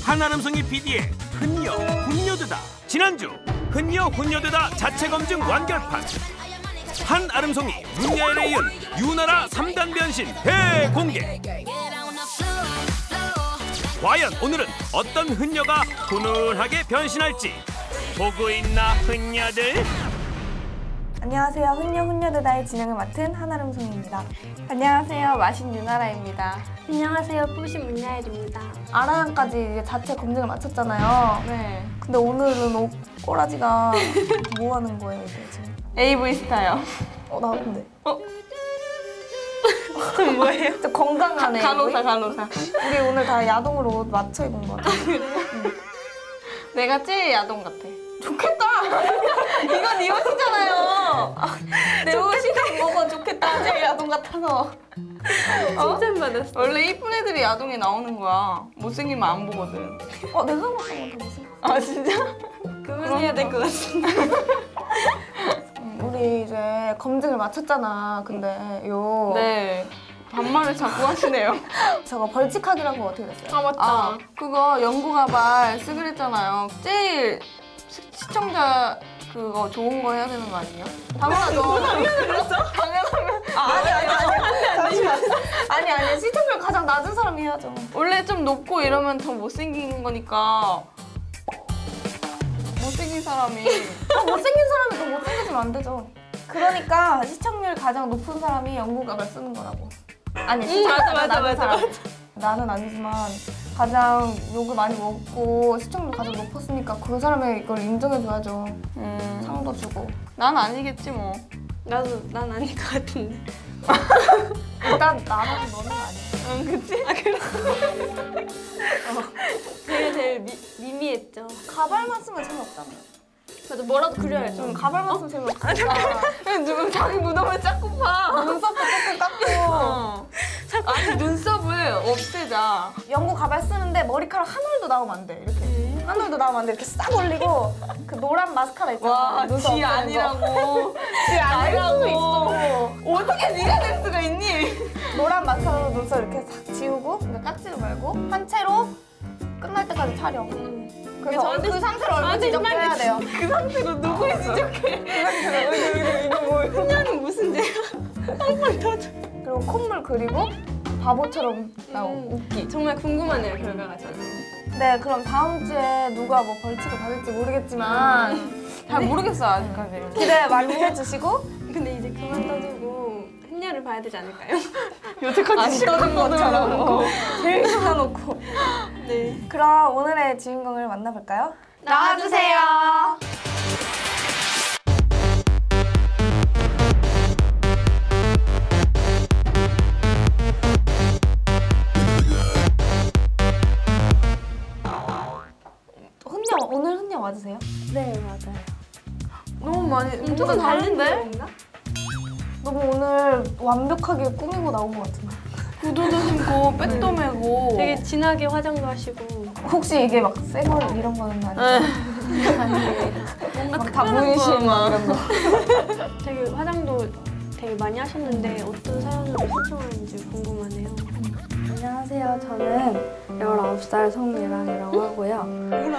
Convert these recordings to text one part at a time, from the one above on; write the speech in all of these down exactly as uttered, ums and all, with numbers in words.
한아름송이 피디의 흔녀 훈녀되다. 지난주 흔녀 훈녀되다 자체 검증 완결판. 한아름송이 문야엘에 이은 유나라 삼 단 변신 대공개. 과연 오늘은 어떤 흔녀가 훈훈하게 변신할지 보고 있나 흔녀들? 안녕하세요. 흔녀 훈녀되다의 진행을 맡은 한아름송이입니다. 안녕하세요. 마신 유나라입니다. 안녕하세요. 뿌신 문야엘입니다. 아라양까지 이제 자체 검증을 마쳤잖아요. 네. 근데 오늘은 옷 꼬라지가 뭐 하는 거예요, 이게 지금? 에이브이 스타요. 어, 나쁜데. 어? 저 뭐예요? 진짜 건강하네. 간호사, 간호사. 우리 오늘 다 야동으로 옷 맞춰 입은 거 같아. 응. 내가 제일 야동 같아. 좋겠다! 이건 네 옷이잖아요. 내 옷이랑 뭐가 좋겠다. 제일 야동 같아서. 칭찬받았어. 원래 이쁜 애들이 야동에 나오는 거야. 못생기면 안 보거든. 어, 내가 봤던 건더 못생겼어. 아, 진짜? 그만해야 될 것 같은데. 우리 이제 검증을 마쳤잖아. 근데 요 네. 반말을 자꾸 하시네요. 저거 벌칙하기라고 어떻게 됐어요? 아, 맞다. 아, 그거 연구가발 쓰기로 했잖아요. 제일 시, 시청자 그거 좋은 거 해야 되는 거 아니에요? 당연하죠. 당연히 그랬어? 당연하면. 아, 아니, 아니, 아니. 잠시만. 아니, 아니. 시청률 가장 낮은 사람이 해야죠. 원래 좀 높고 이러면 더 못생긴 거니까. 못생긴 사람이. 더 못생긴 사람이 더 못생겨지면 안 되죠. 그러니까 시청률 가장 높은 사람이 연구가발 쓰는 거라고. 아니, 시청자가 음, 맞아, 낮은 맞아, 사람. 맞아. 나는 아니지만 가장 욕을 많이 먹고 시청률 가장 높았으니까 그 사람의 이걸 인정해줘야죠. 음. 상도 주고. 난 아니겠지 뭐. 나도, 난 아닐 것 같은데. 일단 나랑 너는 아니야. 응, 그치? 아, 그래? 어. 제가 제일 미, 미미했죠. 가발만 쓰면 재미없잖아. 맞아, 뭐라도 그려야죠. 응, 가발만 쓰면 재미없으니까. 누군 자기 무덤을 자꾸 파. 눈썹도 조금 깎고. 어. 아니, 눈썹을 없애자. 연구 가발 쓰는데 머리카락 한 올도 나오면 안 돼. 이렇게. 음. 한 올도 나오면 안 돼. 이렇게 싹 올리고 그 노란 마스카라 있잖아. 와, 눈썹 지 없애는 거. 아니라고. 지 아니라고. 아니라고 있어. 어떻게 네가 될 수가 있니? 노란 마스카라로 눈썹 이렇게 싹 지우고 그러니까 깎지를 말고 한 채로 끝날 때까지 촬영. 음. 그래서 저한테- 그 상태로 얼굴 저한테 지적해야 희망이 돼요. 그 상태로 누굴 지적해? 그 상태로 이거 뭐 흔녀는 무슨 죄야? 한번 더 줘. 그리고 콧물 그리고 바보처럼 나오고 웃기. 정말 궁금하네요, 결과가 저는. 네, 그럼 다음 주에 누가 뭐 벌칙을 받을지 모르겠지만 잘 모르겠어요, 아직까지. 기대 많이 해주시고 근데 이제 그만 떠들고 흔녀를 봐야 되지 않을까요? 여태까지 떠든 것처럼 제일 떠놓고. 네. 그럼 오늘의 주인공을 만나볼까요? 나와주세요. 흔녀, 오늘 흔녀 맞으세요? 네, 맞아요. 너무 많이, 음, 조금 다른데? 너무 오늘 완벽하게 꾸미고 나온 것 같은데. 구두도 신고, 백도 메고. 되게 진하게 화장도 하시고. 혹시 이게 막 쌩얼 이런 거는 아니죠? 아니에요. 뭔가 다 보이시는 막 이런 거. 되게 화장도 되게 많이 하셨는데 어떤 사연으로 신청하는지 궁금하네요. 안녕하세요. 저는 열아홉 살 송미랑이라고 하고요.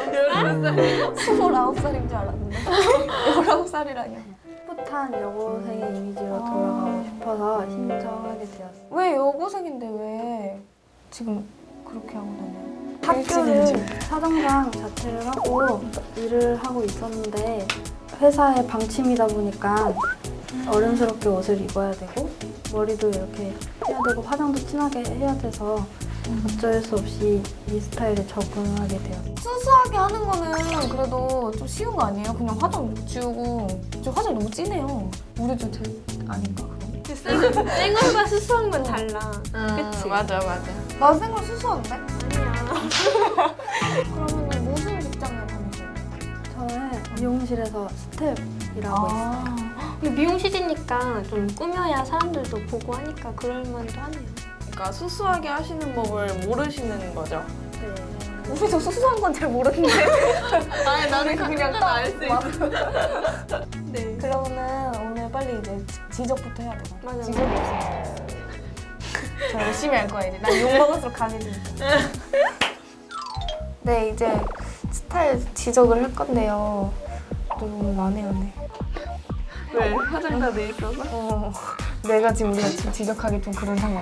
스물아홉 살인 줄 알았는데. 열아홉 살이라뇨. 풋한 여고생의 이미지로 돌아가고 싶어서 신청하게 되었어요. 왜 여고생인데 왜 지금 그렇게 하고 다녀요? 학교를 사정장 자체를 하고 일을 하고 있었는데 회사의 방침이다 보니까 어른스럽게 옷을 입어야 되고 머리도 이렇게 해야 되고 화장도 진하게 해야 돼서 어쩔 수 없이 이 스타일에 적응하게 되었어요. 순수하게 하는 거는 그래도 좀 쉬운 거 아니에요? 그냥 화장 지우고. 저 화장 너무 진해요. 우리 좀 제일 아닌가 그럼? 쌩얼과 수수한 건 달라. 그치? 맞아 맞아. 나 생각 수수한데? 아니야. 그러면 무슨 직장에 다니세요? 저는 미용실에서 스텝이라고 있어요. 근데 미용실이니까 좀 꾸며야 사람들도 보고 하니까 그럴만도 하네요. 그러니까 수수하게 하시는 법을 모르시는 거죠? 네. 우리 저 수수한 건 잘 모르는데. 아니 나는 그냥 딱 알수 있어. 네. 그러면은 오늘 빨리 이제 지- 지적부터 해야 되나? 맞아. 지적이 없으니까. 저 열심히 할 거야 이제. 난 욕먹을수록 강해지니까. 네, 이제 스타일 지적을 할 건데요. 너무 많네요, 네. 왜? 화장 다 돼 있어서? 어, 내가 지금 우리가 지금 지적하기 좀 그런 상황.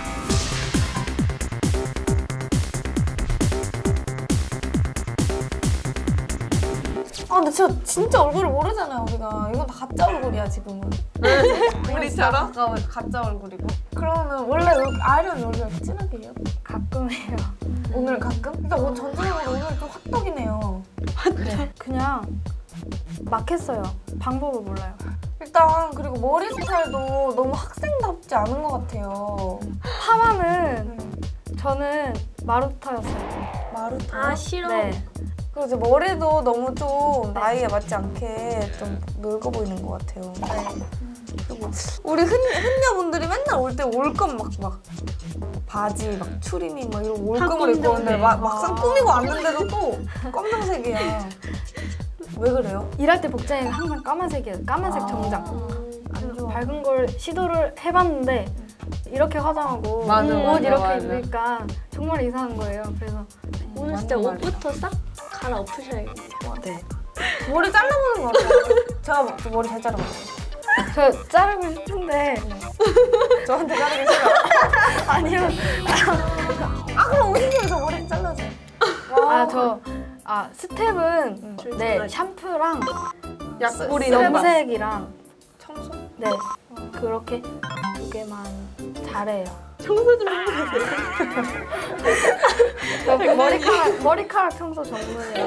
아, 근데 저 진짜 얼굴을 모르잖아요, 우리가. 이건 다 가짜 얼굴이야, 지금은. 우리처럼? 가까, 가짜 얼굴이고. 그러면 원래 아이런 여기가 이렇게 진하게 해요? 가끔 해요. 오늘 가끔? 일단 뭐 전체적으로 오늘 좀 화떡이네요. 네. 그냥 막 했어요. 방법을 몰라요. 일단 그리고 머리 스타일도 너무 학생답지 않은 것 같아요. 파마는 저는 마루타였어요. 마루타. 아 싫어. 네. 그리고 이제 머리도 너무 좀 나이에 맞지 않게 좀 늙어 보이는 것 같아요. 그리고 우리 흔, 흔녀분들이 맨날 올 때 올검 막, 막 바지, 막 추리닝 막 이런 올검을 입고 오는데 막, 막상 꾸미고 왔는데도 또 검정색이야. 왜 그래요? 일할 때 복장이 항상 까만색이에요. 까만색 아. 정장. 안 좋아. 밝은 걸 시도를 해봤는데 이렇게 화장하고 맞아, 옷 맞아, 이렇게 맞아. 입으니까 정말 이상한 거예요. 그래서 오늘 진짜 맞는 옷부터 싹 갈아엎으셔야겠네요. 네. 머리 잘라보는 거 어때요? 제가 머리 잘 자르거든요. 저 자르고 싶은데 저한테 자르기 싫어. 아니요. 아 그럼 오신님에서 머리 잘라줘요. 아 저 아 스텝은 음. 네 샴푸랑 약불이 염색이랑 청소? 네 그렇게 두 개만 잘해요. 청소 좀 해주세요. 저 머리카락 머리카락 청소 전문이에요.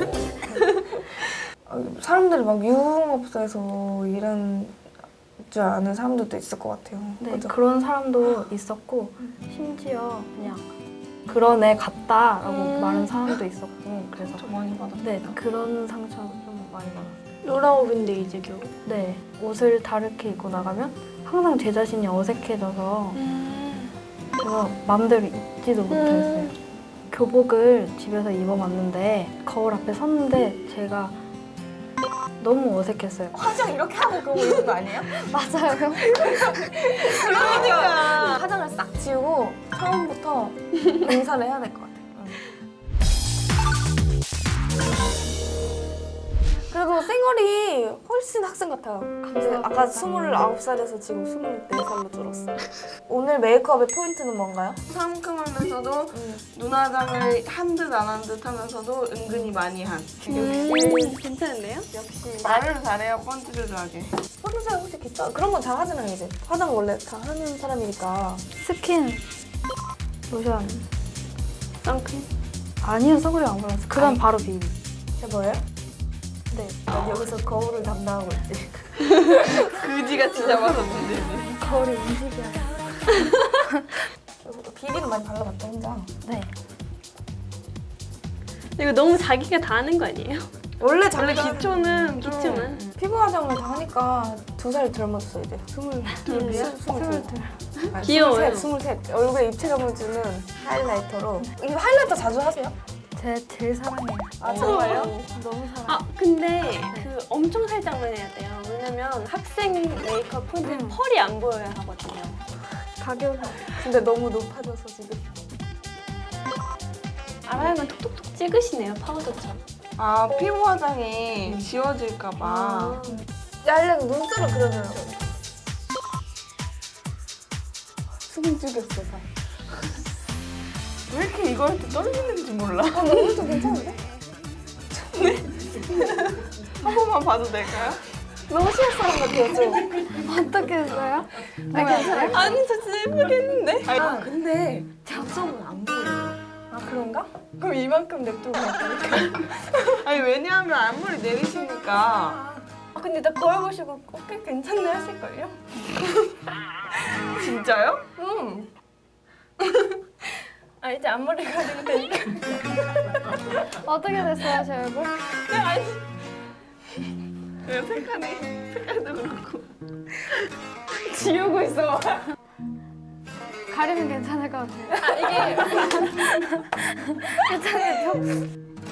사람들이 막 유흥업소에서 일하는 줄 아는 사람들도 있을 것 같아요. 네 그죠? 그런 사람도 있었고 심지어 그냥 그런 애 같다라고 음. 말하는 사람도 있었고 그래서 좀 많이 받았어요. 네 그런 상처 좀 많이 받았어요. 롤아웃인데 이제 겨우. 네 옷을 다르게 입고 나가면 항상 제 자신이 어색해져서 음. 그래서 마음대로 입지도 못했어요. 교복을 집에서 입어봤는데 거울 앞에 섰는데 제가 너무 어색했어요. 화장 이렇게 하고 그거 입는 거 아니에요? 맞아요. 그러니까 화장을 싹 지우고 처음부터 인사를 해야 될 것 같아요. 그래도 쌩얼이 훨씬 학생 같아요. 이제 아까 스물아홉 살에서 지금 스물네 살로 줄었어. 오늘 메이크업의 포인트는 뭔가요? 상큼하면서도 눈화장을 한 듯 안 한 듯 하면서도 은근히 많이 한. 음, 괜찮은데요? 역시 말을 잘해요, 번지르르하게. 화장 혹시 괜찮아? 그런 건 잘 하잖아요, 이제. 화장 원래 다 하는 사람이니까. 스킨 로션 선크림? 아니요 선크림 안 발랐어요. 그다음 바로 비비. 제 뭐예요? 네 난 여기서 거울을 담당하고 있지. 그지같이 잡아서 문제지. 거울이 움직여요. 비비는 많이 발라봤죠, 혼자. 네. 이거 너무 자기가 다 하는 거 아니에요? 원래 원래 자기가 기초는 좀 기초만. 피부 화장을 다 하니까 두 살 젊었어 이제. 스물 둘이야? 스물 둘. 아니, 귀여워요. 스물셋, 스물셋. 얼굴에 입체감을 주는 하이라이터로. 이거 하이라이터 자주 하세요? 제 제일 사랑해요. 아 정말요? 너무 사랑해요. 아 근데 그 엄청 살짝만 해야 돼요. 왜냐면 학생 메이크업 포인트는 펄이 안 보여야 하거든요. 가격이 근데 너무 높아져서 지금. 알아야만 톡톡톡 찍으시네요, 파우더처럼. 아 피부 화장이 지워질까봐. 아, 야, 일단 눈썹을 그려줘요. 숨 죽였어, 다. 왜 이렇게 이거 할 때 떨리는지 몰라. 아, 너무 좀 괜찮은데? 한 번만 봐도 될까요? 너무 시할 사람 같아요, 좀. 어떻게 했어요? 아 괜찮아요? 아니 저 진짜 예쁘게 했는데. 아 근데 잡성은 안 보여요. 아, 그런가? 그럼 이만큼 냅두고 갔다니까. 아니 왜냐하면 앞머리 내리시니까. 아, 근데 나 거울 보시고 꽤 괜찮네 하실걸요? 진짜요? 응. 아, 이제 앞머리 가지고 되니까. 어떻게 됐어요 제 얼굴? 아니. 왜 색깔이 색깔도 그렇고. 지우고 있어. 가리면 괜찮을 것 같아요. 아 이게 괜찮겠죠?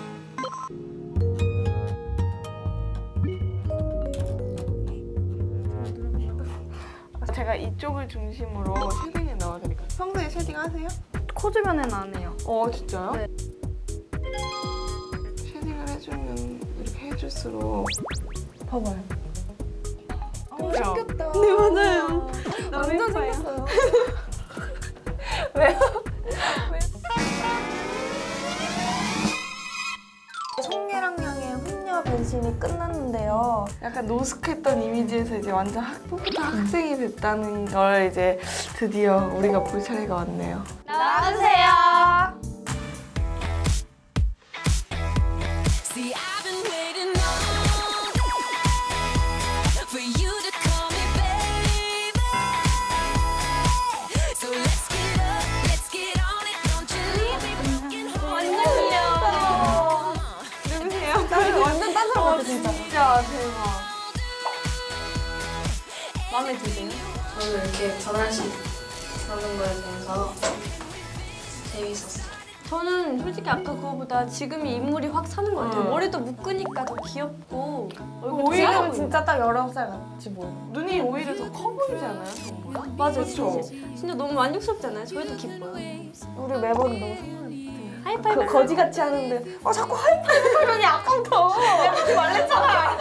제가 이쪽을 중심으로 쉐딩을 넣어드릴게요. 평소에 쉐딩 하세요? 코 주변에는 안 해요. 어 진짜요? 네. 쉐딩을 해주면 이렇게 해줄수록 봐봐요. 어, 생겼다. 네, 맞아요. 완전 생겼어요. 송예랑양의 훈녀 변신이 끝났는데요. 약간 노숙했던 이미지에서 이제 완전 학부부터 학생이 됐다는 걸 이제 드디어 우리가 볼 차례가 왔네요. 나와주세요. See, I've been waiting all day for you to call me baby. So let's get up, let's get on it. Don't you leave me broken hearted. 누구세요? 완전 딴 사람 같아 진짜. 진짜 대박. 마음에 드세요? 저는 이렇게 전환식 하는 거에 대해서 재밌었어요. 저는 솔직히 아까 그거보다 지금이 인물이 확 사는 것 같아요. 어. 머리도 묶으니까 더 귀엽고 얼굴도 오히려 작아 보이고. 진짜 딱 열아홉 살 같이 보여. 눈이 오히려 더 커 보이지 않아요? 전보다? 맞아요. 그쵸? 진짜, 진짜 너무 만족스럽잖아요. 저희도 기뻐요. 우리 매번 너무 선물 하이파이브. 그 거지같이 하는데 어 자꾸 하이파이브 하려니 아까부터 내가 그렇게 말랬잖아.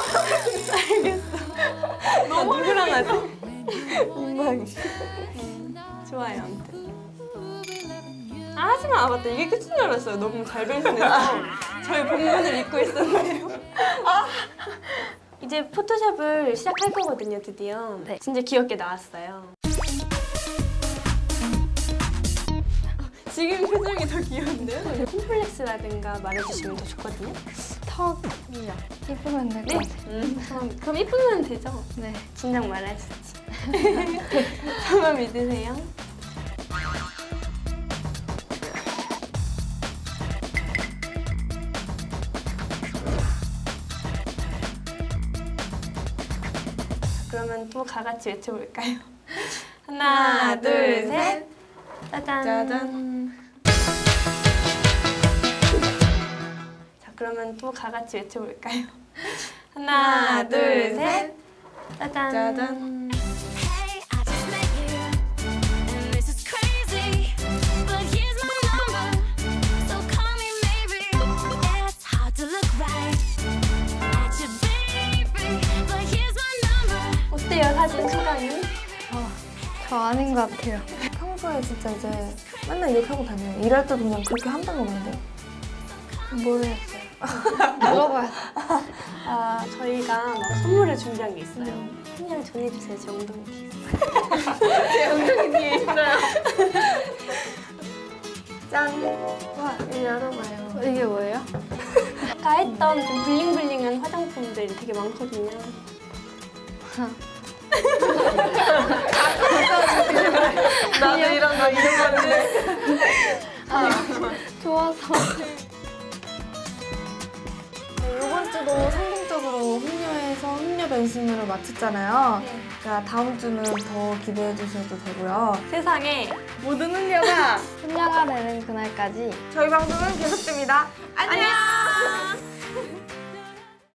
너무 누구랑 하지? 민망해. 좋아요. 아무튼. 아, 하지마. 아, 맞다. 이게 끝인 줄 알았어요. 너무 잘 변신해서 저희 본문을 잊고 있었네요. 이제 포토샵을 시작할 거거든요, 드디어. 네. 진짜 귀엽게 나왔어요. 지금 표정이 더 귀여운데요? 콤플렉스라든가 말해주시면 더 좋거든요. 턱이요. 이쁘면 될 것 네. 같아요. 음, 그럼, 그럼 이쁘면 되죠? 네. 진작 말하셨지. 저만 믿으세요. 그러면 또 다 같이 외쳐볼까요? 하나, 하나, 둘, 둘, 셋. 짜잔. 짜잔. 자, 그러면 또 다 같이 외쳐볼까요? 하나, 둘, 셋. 짜잔. 짜잔. Hey, I just met you, and this is crazy. But here's my number, so call me maybe. It's hard to look right at you, baby. But here's my number. 어때요, 사진 소감이? 저 아닌 것 같아요. 평소에 진짜 이제 맨날 이렇게 하고 다녀요. 일할 때도 그냥 그렇게 한다고 하는데. 모르겠어요. 물어봐야 아, 저희가 막 선물을 준비한 게 있어요. 그냥 전해주세요, 제 엉덩이 뒤에. 제 엉덩이 뒤에 있어요. 짠. 와, 이거 열어봐요. 이게 뭐예요? 아까 했던 좀 블링블링한 화장품들이 되게 많거든요. 나도 이런 거 잊어봤는데. 좋아서. 네, 이번 주도 성공적으로 훈녀에서 훈녀 변신으로 마쳤잖아요. 그러니까 다음 주는 더 기대해 주셔도 되고요. 세상에 모든 훈녀가 훈녀가 되는 그날까지 저희 방송은 계속됩니다. 안녕!